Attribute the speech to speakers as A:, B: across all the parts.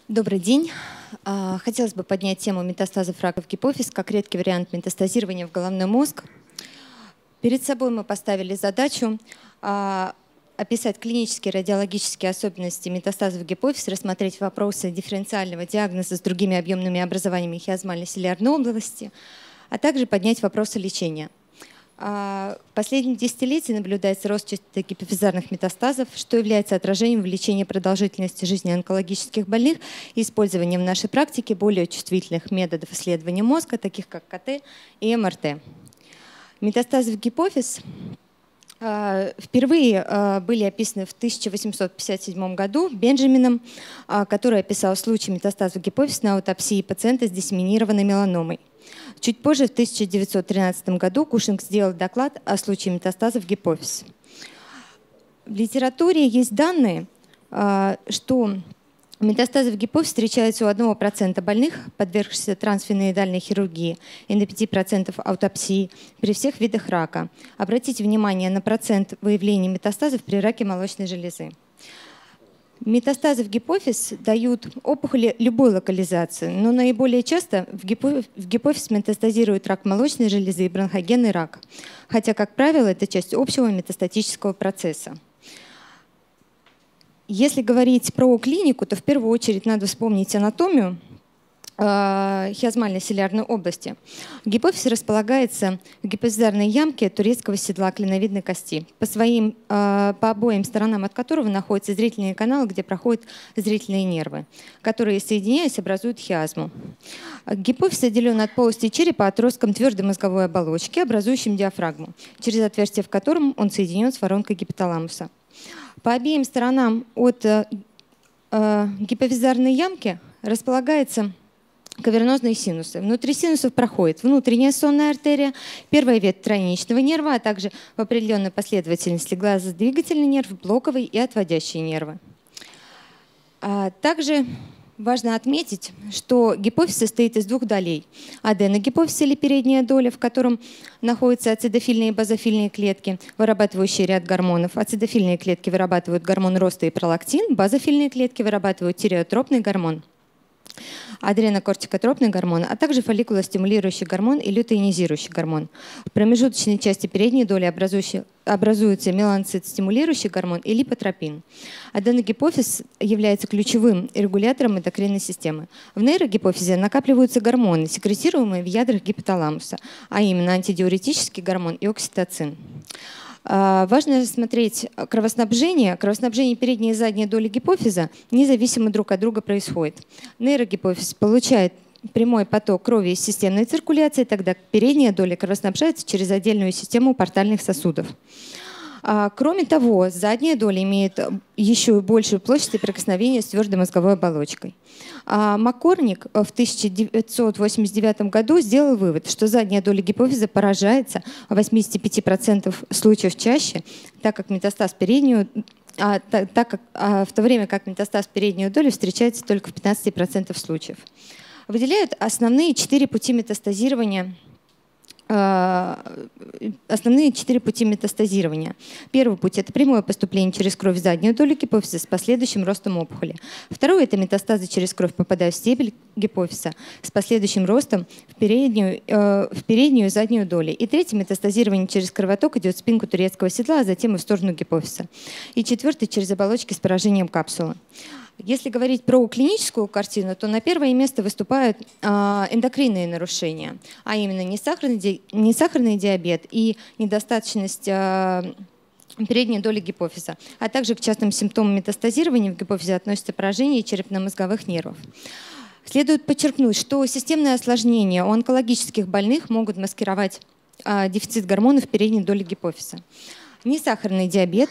A: Добрый день. Хотелось бы поднять тему метастазов рака в гипофиз как редкий вариант метастазирования в головной мозг. Перед собой мы поставили задачу описать клинические радиологические особенности метастазов в гипофиз, рассмотреть вопросы дифференциального диагноза с другими объемными образованиями хиазмальной цилиарной области, а также поднять вопросы лечения. В последние десятилетия наблюдается рост частоты гипофизарных метастазов, что является отражением увеличения продолжительности жизни онкологических больных и использованием в нашей практике более чувствительных методов исследования мозга, таких как КТ и МРТ. Метастазы в гипофиз впервые были описаны в 1857 году Бенджамином, который описал случай метастазов в гипофиз на аутопсии пациента с диссеминированной меланомой. Чуть позже, в 1913 году, Кушинг сделал доклад о случае метастазов в гипофиз. В литературе есть данные, что метастазы в гипофиз встречаются у 1% больных, подвергшихся трансфеноидальной хирургии, и на 5% аутопсии при всех видах рака. Обратите внимание на процент выявления метастазов при раке молочной железы. Метастазы в гипофиз дают опухоли любой локализации, но наиболее часто в гипофиз метастазирует рак молочной железы и бронхогенный рак, хотя, как правило, это часть общего метастатического процесса. Если говорить про клинику, то в первую очередь надо вспомнить анатомию хиазмальной цилиарной области. Гипофиз располагается в гипофизарной ямке турецкого седла клиновидной кости, по обоим сторонам от которого находятся зрительные каналы, где проходят зрительные нервы, которые, соединяясь, образуют хиазму. Гипофиз отделен от полости черепа отростком твердой мозговой оболочки, образующим диафрагму, через отверстие в котором он соединен с воронкой гипоталамуса. По обеим сторонам от гипофизарной ямки располагаются кавернозные синусы. Внутри синусов проходит внутренняя сонная артерия, первая ветвь тройничного нерва, а также в определенной последовательности глазодвигательный нерв, блоковый и отводящие нервы. Также важно отметить, что гипофиз состоит из двух долей. Аденогипофиз или передняя доля, в котором находятся ацидофильные и базофильные клетки, вырабатывающие ряд гормонов. Ацидофильные клетки вырабатывают гормон роста и пролактин, базофильные клетки вырабатывают тиреотропный гормон, адренокортикотропный гормон, а также фолликулостимулирующий гормон и лютеинизирующий гормон. В промежуточной части передней доли образуется меланоцит-стимулирующий гормон и липотропин. Аденогипофиз является ключевым регулятором эндокринной системы. В нейрогипофизе накапливаются гормоны, секретируемые в ядрах гипоталамуса, а именно антидиуретический гормон и окситоцин. Важно рассмотреть кровоснабжение. Кровоснабжение передней и задней доли гипофиза независимо друг от друга происходит. Нейрогипофиз получает прямой поток крови из системной циркуляции, тогда передняя доля кровоснабжается через отдельную систему портальных сосудов. Кроме того, задняя доля имеет еще большую площадь соприкосновения с твердой мозговой оболочкой. Маккорник в 1989 году сделал вывод, что задняя доля гипофиза поражается в 85% случаев чаще, в то время как метастаз в переднюю долю встречается только в 15% случаев. Выделяют основные 4 пути метастазирования. Первый путь – это прямое поступление через кровь в заднюю долю гипофиза с последующим ростом опухоли. Второй – это метастазы через кровь, попадая в стебель гипофиза с последующим ростом в переднюю и заднюю доли. И третий – метастазирование через кровоток идет в спинку турецкого седла, а затем и в сторону гипофиза. И четвертый – через оболочки с поражением капсулы. Если говорить про клиническую картину, то на первое место выступают эндокринные нарушения, а именно несахарный диабет и недостаточность передней доли гипофиза, а также к частым симптомам метастазирования в гипофизе относятся поражение черепно-мозговых нервов. Следует подчеркнуть, что системные осложнения у онкологических больных могут маскировать дефицит гормонов передней доли гипофиза. Несахарный диабет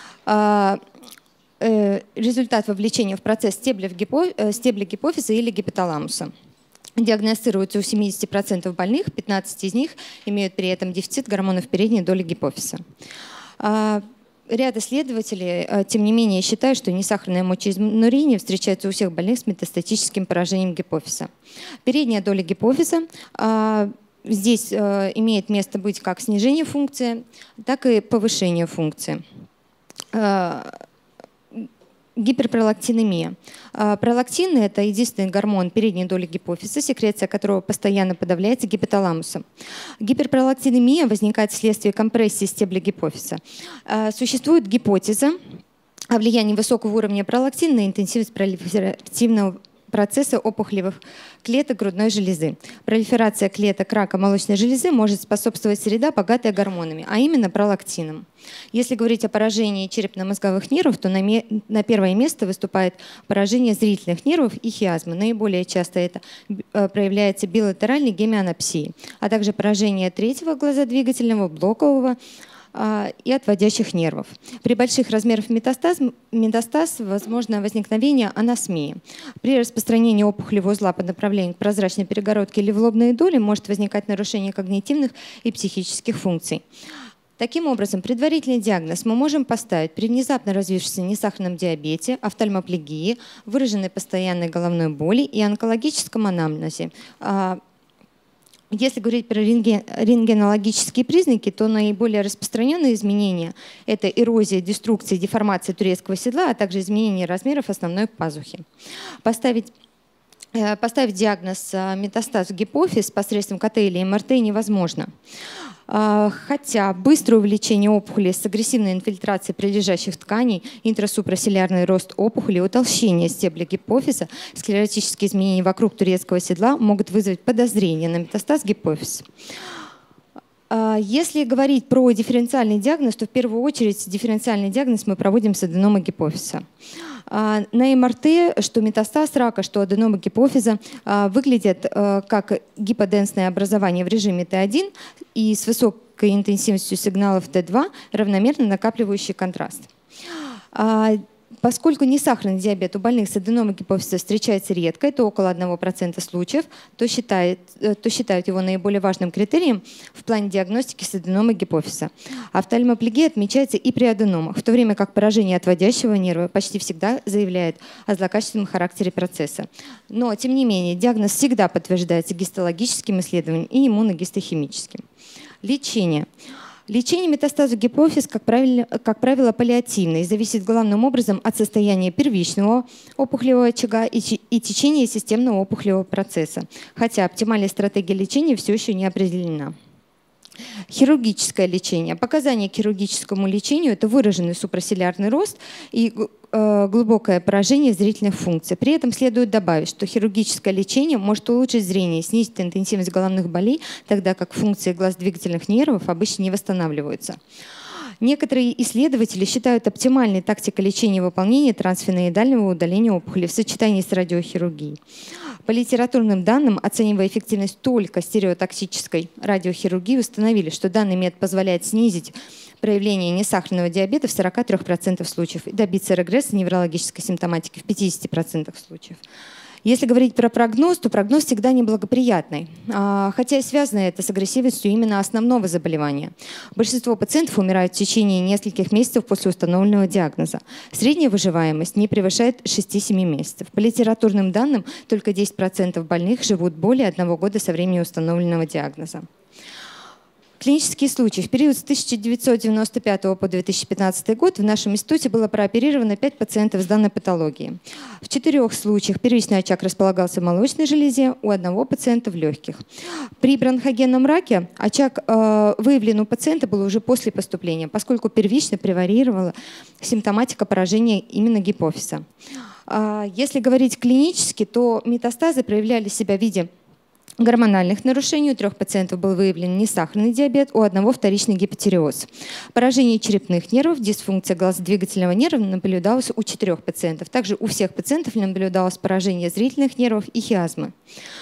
A: результат вовлечения в процесс стебля гипофиза или гипоталамуса. Диагностируется у 70% больных, 15 из них имеют при этом дефицит гормонов передней доли гипофиза. Ряд исследователей, тем не менее, считают, что несахарное мочеизнурение встречается у всех больных с метастатическим поражением гипофиза. Передняя доля гипофиза здесь имеет место быть как снижение функции, так и повышение функции. Гиперпролактинемия. Пролактин – это единственный гормон передней доли гипофиза, секреция которого постоянно подавляется гипоталамусом. Гиперпролактинемия возникает вследствие компрессии стебля гипофиза. Существует гипотеза о влиянии высокого уровня пролактина на интенсивность пролиферативного процесса опухолевых клеток грудной железы. Пролиферация клеток рака молочной железы может способствовать среда, богатая гормонами, а именно пролактином. Если говорить о поражении черепно-мозговых нервов, то на первое место выступает поражение зрительных нервов и хиазмы. Наиболее часто это проявляется билатеральной гемианопсией, а также поражение третьего глазодвигательного, блокового и отводящих нервов. При больших размерах метастаз возможно возникновение анасмии. При распространении опухолевого узла по направлению к прозрачной перегородке или в лобные доли может возникать нарушение когнитивных и психических функций. Таким образом, предварительный диагноз мы можем поставить при внезапно развившемся несахарном диабете, офтальмоплегии, выраженной постоянной головной боли и онкологическом анамнезе. Если говорить про рентгенологические признаки, то наиболее распространенные изменения – это эрозия, деструкция, деформация турецкого седла, а также изменение размеров основной пазухи. Поставить диагноз метастазу гипофиз посредством КТ или МРТ невозможно. Хотя быстрое увеличение опухоли с агрессивной инфильтрацией прилежащих тканей, интрасупрасилярный рост опухоли, утолщение стебля гипофиза, склеротические изменения вокруг турецкого седла могут вызвать подозрение на метастаз гипофиз. Если говорить про дифференциальный диагноз, то в первую очередь дифференциальный диагноз мы проводим с аденомой гипофиза. На МРТ, что метастаз рака, что аденома гипофиза выглядят как гиподенсное образование в режиме Т1 и с высокой интенсивностью сигналов Т2, равномерно накапливающий контраст. Поскольку несахарный диабет у больных с аденомой гипофиза встречается редко, это около 1% случаев, то считают его наиболее важным критерием в плане диагностики с аденомой гипофиза. Офтальмоплегия отмечается и при аденомах, в то время как поражение отводящего нерва почти всегда заявляет о злокачественном характере процесса. Но, тем не менее, диагноз всегда подтверждается гистологическим исследованием и иммуногистохимическим. Лечение. Лечение метастаза гипофиз, как правило, паллиативное и зависит главным образом от состояния первичного опухолевого очага и течения системного опухолевого процесса, хотя оптимальная стратегия лечения все еще не определена. Хирургическое лечение. Показания к хирургическому лечению – это выраженный супрасилярный рост и глубокое поражение зрительных функций. При этом следует добавить, что хирургическое лечение может улучшить зрение, снизить интенсивность головных болей, тогда как функции глаз-двигательных нервов обычно не восстанавливаются. Некоторые исследователи считают оптимальной тактикой лечения выполнения трансфеноидального удаления опухоли в сочетании с радиохирургией. По литературным данным, оценивая эффективность только стереотоксической радиохирургии, установили, что данный метод позволяет снизить проявление несахарного диабета в 43% случаев и добиться регресса неврологической симптоматики в 50% случаев. Если говорить про прогноз, то прогноз всегда неблагоприятный, хотя и связано это с агрессивностью именно основного заболевания. Большинство пациентов умирают в течение нескольких месяцев после установленного диагноза. Средняя выживаемость не превышает 6-7 месяцев. По литературным данным, только 10% больных живут более 1 года со времени установленного диагноза. Клинические случаи. В период с 1995 по 2015 год в нашем институте было прооперировано 5 пациентов с данной патологией. В 4 случаях первичный очаг располагался в молочной железе, у 1 пациента в легких. При бронхогенном раке очаг выявлен у пациента был уже после поступления, поскольку первично превалировала симптоматика поражения именно гипофиза. Если говорить клинически, то метастазы проявляли себя в виде гормональных нарушений. У 3 пациентов был выявлен несахарный диабет, у 1 вторичный гипотиреоз. Поражение черепных нервов, дисфункция глазодвигательного нерва наблюдалась у 4 пациентов. Также у всех пациентов наблюдалось поражение зрительных нервов и хиазмы.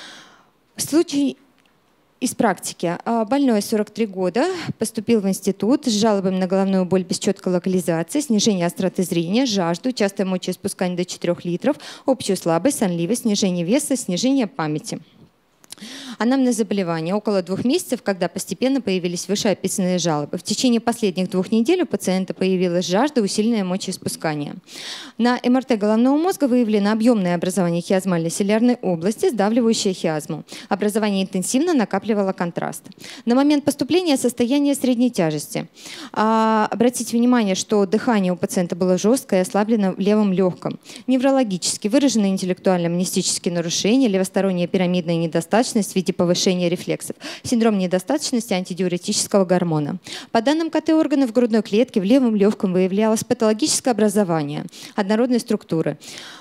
A: Случай из практики. Больной 43 года поступил в институт с жалобами на головную боль без четкой локализации, снижение остроты зрения, жажду, частое мочеиспускание до 4 литров, общую слабость, сонливость, снижение веса, снижение памяти. Анамнез заболевания около 2 месяцев, когда постепенно появились вышеописанные жалобы. В течение последних 2 недель у пациента появилась жажда, усиленное мочеиспускание. На МРТ головного мозга выявлено объемное образование хиазмальной цилиарной области, сдавливающее хиазму. Образование интенсивно накапливало контраст. На момент поступления состояние средней тяжести. Обратите внимание, что дыхание у пациента было жесткое и ослаблено в левом легком. Неврологически выражены интеллектуально-амнестические нарушения, левосторонняя пирамидная недостаточность в виде повышения рефлексов, синдром недостаточности антидиуретического гормона. По данным КТ органов грудной клетки в левом легком выявлялось патологическое образование однородной структуры.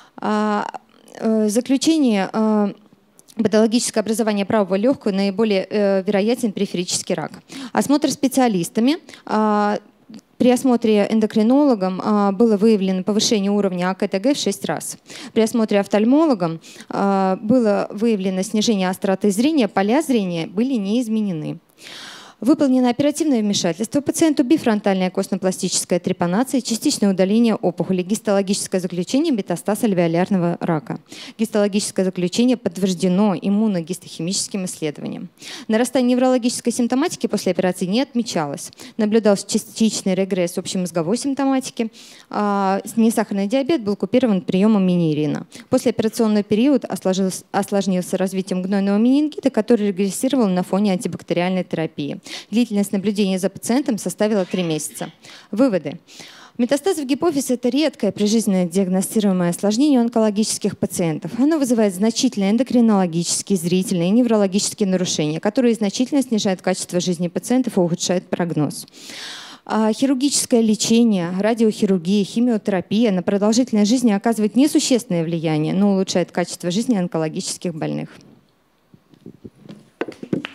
A: Заключение: патологическое образование правого легкого наиболее вероятен периферический рак. Осмотр специалистами. При осмотре эндокринологом было выявлено повышение уровня АКТГ в 6 раз. При осмотре офтальмологом было выявлено снижение остроты зрения, поля зрения были не изменены. Выполнено оперативное вмешательство пациенту, бифронтальная костно-пластическая трепанация, частичное удаление опухоли, гистологическое заключение метастаз альвеолярного рака. Гистологическое заключение подтверждено иммуногистохимическим исследованием. Нарастание неврологической симптоматики после операции не отмечалось. Наблюдался частичный регресс общемозговой симптоматики. Несахарный диабет был купирован приемом минирина. Послеоперационный период осложнился развитием гнойного менингита, который регрессировал на фоне антибактериальной терапии. Длительность наблюдения за пациентом составила 3 месяца. Выводы. Метастаз в гипофиз – это редкое прижизненно диагностируемое осложнение у онкологических пациентов. Оно вызывает значительные эндокринологические, зрительные и неврологические нарушения, которые значительно снижают качество жизни пациентов и ухудшают прогноз. Хирургическое лечение, радиохирургия, химиотерапия на продолжительность жизни оказывает несущественное влияние, но улучшает качество жизни онкологических больных.